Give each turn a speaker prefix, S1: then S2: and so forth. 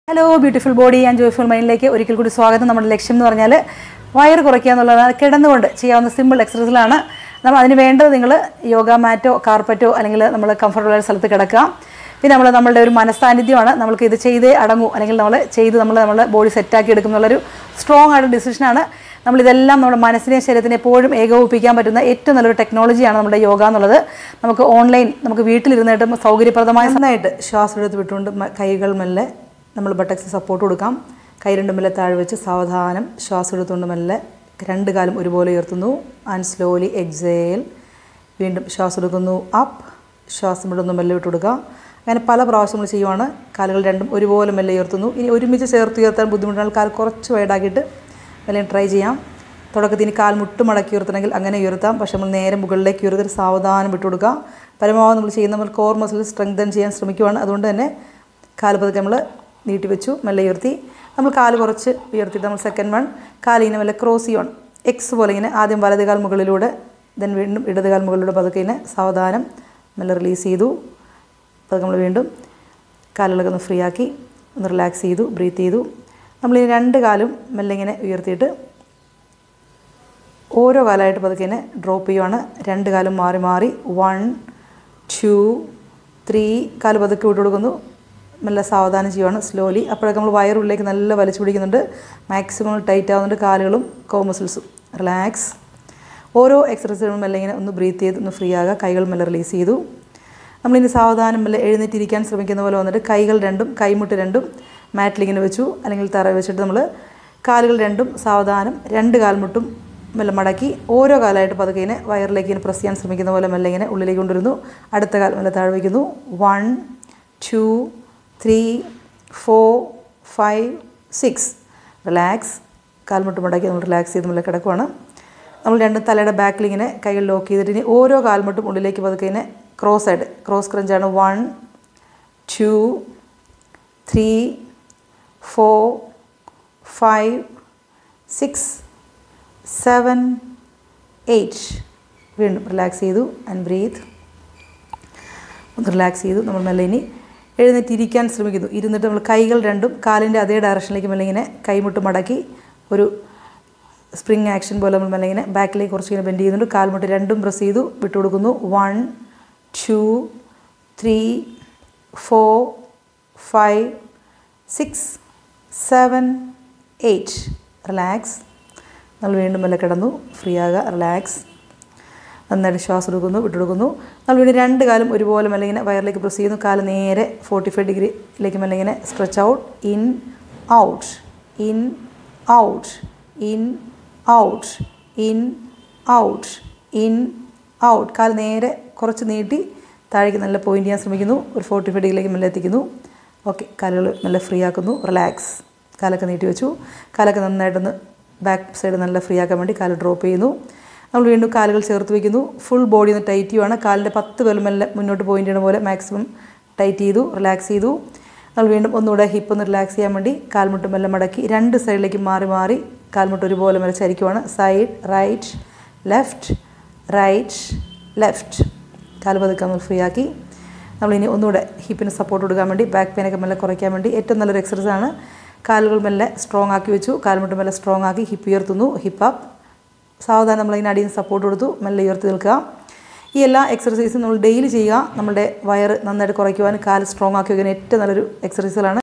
S1: Hello beautiful body and joyful മൈൻഡിലേക്ക് ഒരിക്കൽ കൂടി സ്വാഗതം. നമ്മുടെ ലക്ഷ്യം എന്ന് പറഞ്ഞാൽ വയറ് കുറയ്ക്കുക എന്നുള്ളതാണ്. കിടന്നുകൊണ്ട് ചെയ്യാവുന്ന സിമ്പിൾ എക്സസൈസുകളാണ്. നമ്മൾ അതിന് വേണ്ടത് നിങ്ങൾ യോഗ മാറ്റോ കാർപ്പറ്റോ അല്ലെങ്കിൽ നമ്മൾ കംഫർട്ടബിളായ സ്ഥലത്ത് കിടക്കുക. പിന്നെ നമ്മളുടെ ഒരു മനസ്സാന്നിധ്യമാണ്. നമ്മൾക്ക് ഇത് ചെയ്തേ അടങ്ങൂ, അല്ലെങ്കിൽ നമ്മൾ ബോഡി സെറ്റാക്കി എടുക്കും എന്നുള്ളൊരു സ്ട്രോങ് ആയിട്ട് ഡിസിഷനാണ്. നമ്മളിതെല്ലാം നമ്മുടെ മനസ്സിനെയും ശരീരത്തിനെ എപ്പോഴും ഏകോപിപ്പിക്കാൻ പറ്റുന്ന ഏറ്റവും നല്ലൊരു ടെക്നോളജിയാണ് നമ്മുടെ യോഗ എന്നുള്ളത്. നമുക്ക് ഓൺലൈൻ നമുക്ക് വീട്ടിലിരുന്നിട്ട് സൗകര്യപ്രദമായ നന്നായിട്ട് ശ്വാസം എടുത്ത് വിട്ടുകൊണ്ട് കൈകൾ മെല്ലെ നമ്മൾ ബട്ടക്സ് സപ്പോർട്ട് കൊടുക്കാം. കൈ രണ്ടും മെല്ലെ താഴെ വെച്ച് സാവധാനം ശ്വാസം എടുത്തുകൊണ്ട് മെല്ലെ രണ്ട് കാലും ഒരുപോലെ ഉയർത്തുന്നു. And slowly exhale. വീണ്ടും ശ്വാസം എടുക്കുന്നു. അപ്പ്. ശ്വാസം വിടുന്നു. മെല്ലെ വിട്ട് കൊടുക്കുക. അങ്ങനെ പല പ്രാവശ്യം നമ്മൾ ചെയ്യുവാണ്. കാലുകൾ രണ്ടും ഒരുപോലെ മെല്ലെ ഉയർത്തുന്നു. ഇനി ഒരുമിച്ച് ചേർത്ത് ഉയർത്താൻ ബുദ്ധിമുട്ടാണ്. കാൽ കുറച്ച് വൈഡാക്കിയിട്ട് മെല്ലെ ട്രൈ ചെയ്യാം. തുടക്കത്തിൽ ഇനി കാൽ മുട്ട് മടക്കി ഉയർത്തണമെങ്കിൽ അങ്ങനെ ഉയർത്താം. പക്ഷെ നമ്മൾ നേരെ മുകളിലേക്ക് ഉയർത്തിട്ട് സാവധാനം വിട്ട് കൊടുക്കുക. പരമാവധി നമ്മൾ ചെയ്യുന്ന നമ്മൾ കോർ മസിൽ സ്ട്രെങ്തൻ ചെയ്യാൻ ശ്രമിക്കുവാണ്. അതുകൊണ്ട് തന്നെ കാല് പതുക്കെ നമ്മൾ നീട്ടി വെച്ചു. മെല്ലെ ഉയർത്തി നമ്മൾ കാല് കുറച്ച് ഉയർത്തിയിട്ട് നമ്മൾ സെക്കൻഡ് വൺ കാലിനെ മെല്ലെ ക്രോസ് ചെയ്യുവാണ്. എക്സ് പോലെ ഇങ്ങനെ ആദ്യം വലത് കാൽ മുകളിലൂടെ ദെൻ വീണ്ടും ഇടത് കാൽ മുകളിലൂടെ പതുക്കെ ഇങ്ങനെ സാവധാനം മെല്ലെ റിലീസ് ചെയ്തു. പതുക്കെ നമ്മൾ വീണ്ടും കാലുകളൊക്കെ ഒന്ന് ഫ്രീ ആക്കി ഒന്ന് റിലാക്സ് ചെയ്തു. ബ്രീത്ത് ചെയ്തു. നമ്മളിനി രണ്ട് കാലും മെല്ലെ ഇങ്ങനെ ഉയർത്തിയിട്ട് ഓരോ കാലമായിട്ട് പതുക്കെ ഇങ്ങനെ ഡ്രോപ്പ് ചെയ്യുവാണ്. രണ്ട് കാലും മാറി മാറി 1 2 3 കാല് പതുക്കെ വിട്ട് കൊടുക്കുന്നു. മെല്ലെ സാവധാനം ചെയ്യുവാണ് സ്ലോലി. അപ്പോഴൊക്കെ നമ്മൾ വയറുള്ളിലേക്ക് നല്ല വലിച്ചു പിടിക്കുന്നുണ്ട്. മാക്സിമം ടൈറ്റ് ആവുന്നുണ്ട് കാലുകളും കോ മസിൽസും. റിലാക്സ്. ഓരോ എക്സസൈസുകളും മെല്ലെ ഇങ്ങനെ ഒന്ന് ബ്രീത്ത് ചെയ്ത് ഒന്ന് ഫ്രീ ആകുക. കൈകൾ മെല്ലെ റിലീസ് ചെയ്തു. നമ്മളിനി സാവധാനം മെല്ലെ എഴുന്നേറ്റിരിക്കാൻ ശ്രമിക്കുന്ന പോലെ വന്നിട്ട് കൈകൾ രണ്ടും കൈമുട്ട് രണ്ടും മാറ്റിലിങ്ങനെ വെച്ചു, അല്ലെങ്കിൽ തറ വെച്ചിട്ട് നമ്മൾ കാലുകൾ രണ്ടും സാവധാനം രണ്ട് കാൽമുട്ടും മെല്ലെ മടക്കി ഓരോ കാലമായിട്ട് പതുക്കെ ഇങ്ങനെ വയറിലേക്ക് ഇങ്ങനെ പ്രസ് ചെയ്യാൻ ശ്രമിക്കുന്ന പോലെ മെല്ലെ ഇങ്ങനെ ഉള്ളിലേക്ക് കൊണ്ടുവരുന്നു. അടുത്ത കാൽ മെല്ലെ താഴെ വയ്ക്കുന്നു. 1 2 3 4 5 6. റിലാക്സ്. കാൽമുട്ട് മടക്കി നമ്മൾ റിലാക്സ് ചെയ്ത് മെല്ലെ കിടക്കുവാണ്. നമ്മൾ രണ്ടും തലയുടെ ബാക്കിൽ ഇങ്ങനെ കൈകൾ ലോക്ക് ചെയ്തിട്ട് ഇനി ഓരോ കാൽമുട്ടും ഉള്ളിലേക്ക് പതുക്കെ ഇങ്ങനെ ക്രോസ് ആയിട്ട് ക്രോസ് ക്രഞ്ചാണ്. 1 2 3 4 5 6 7 8. വീണ്ടും റിലാക്സ് ചെയ്തു. And breath. ഒന്ന് റിലാക്സ് ചെയ്തു. നമ്മൾ മെല്ലെ ഇനി എഴുന്നേറ്റിരിക്കാൻ ശ്രമിക്കുന്നു. ഇരുന്നിട്ട് നമ്മൾ കൈകൾ രണ്ടും കാലിൻ്റെ അതേ ഡയറക്ഷനിലേക്ക് മെല്ലെ ഇങ്ങനെ കൈമുട്ട് മടക്കി ഒരു സ്പ്രിങ് ആക്ഷൻ പോലെ നമ്മൾ മെല്ലെ ഇങ്ങനെ ബാക്കിലേക്ക് കുറച്ച് ഇങ്ങനെ ബെൻഡ് ചെയ്യുന്നുണ്ട്. കാൽമുട്ട് രണ്ടും പ്രസ് ചെയ്തു വിട്ടു കൊടുക്കുന്നു. 1 2 3 4 5 6 7 8. റിലാക്സ്. നമ്മൾ വീണ്ടും മെല്ലെ കിടന്നു. ഫ്രീ ആകുക. റിലാക്സ്. നന്നായിട്ട് ശ്വാസം എടുക്കുന്നു. വിട്ടെടുക്കുന്നു. നമ്മൾ വീണ്ടും രണ്ട് കാലും ഒരുപോലെ മെല്ലെ ഇങ്ങനെ വയറിലേക്ക് പ്രസ് ചെയ്യുന്നു. കാല് നേരെ 45 ഡിഗ്രിയിലേക്ക് മെല്ലെ ഇങ്ങനെ stretch out. In out in out in out in out in out. കാല് നേരെ കുറച്ച് നീട്ടി താഴേക്ക് നല്ല പോയിൻ്റ് ചെയ്യാൻ ശ്രമിക്കുന്നു. ഒരു 45 ഡിഗ്രിയിലേക്ക് മെല്ലെ എത്തിക്കുന്നു. ഓക്കെ. കാലുകൾ മെല്ലെ ഫ്രീ ആക്കുന്നു. റിലാക്സ്. കാലൊക്കെ നീട്ടി വെച്ചു. കാലൊക്കെ നന്നായിട്ടൊന്ന് ബാക്ക് സൈഡ് നല്ല ഫ്രീ ആക്കാൻ വേണ്ടി കാല് ഡ്രോപ്പ് ചെയ്യുന്നു. നമ്മൾ വീണ്ടും കാലുകൾ ചേർത്ത് വയ്ക്കുന്നു. ഫുൾ ബോഡി ഒന്ന് ടൈറ്റ് ചെയ്യുവാണ്. കാലിൻ്റെ 10 പേരും മെല്ലെ മുന്നോട്ട് പോയിൻ്റ് ചെയ്യുന്ന പോലെ മാക്സിമം ടൈറ്റ് ചെയ്തു. റിലാക്സ് ചെയ്തു. നമ്മൾ വീണ്ടും ഒന്നുകൂടെ ഹിപ്പ് ഒന്ന് റിലാക്സ് ചെയ്യാൻ വേണ്ടി കാൽമുട്ട് മെല്ലെ മടക്കി രണ്ട് സൈഡിലേക്ക് മാറി മാറി കാൽമുട്ട് ഒരുപോലെ മെല്ലെ ചരിക്കുവാണ്. Side right left right left. കാല് പതുക്കെ നമ്മൾ ഫ്രീ ആക്കി. നമ്മളിനി ഒന്നുകൂടെ ഹിപ്പിന് സപ്പോർട്ട് കൊടുക്കാൻ വേണ്ടി ബാക്ക് പെയിനൊക്കെ മെല്ലെ കുറയ്ക്കാൻ വേണ്ടി ഏറ്റവും നല്ലൊരു എക്സസൈസാണ്. കാലുകൾ മെല്ലെ സ്ട്രോങ് ആക്കി വെച്ചു. കാൽമുട്ട് മെല്ലെ സ്ട്രോങ് ആക്കി ഹിപ്പ് ഉയർത്തുന്നു. Hip up. സാവധാനം നമ്മളിങ്ങനെ അടിയിൽ സപ്പോർട്ട് കൊടുത്തു മെല്ലെ ഉയർത്തി നിൽക്കുക. ഈ എല്ലാ എക്സസൈസും നമ്മൾ ഡെയിലി ചെയ്യുക. നമ്മുടെ വയറ് നന്നായിട്ട് കുറയ്ക്കുവാൻ കാല് സ്ട്രോങ് ആക്കി വയ്ക്കാൻ ഏറ്റവും നല്ലൊരു എക്സസൈസുകളാണ്.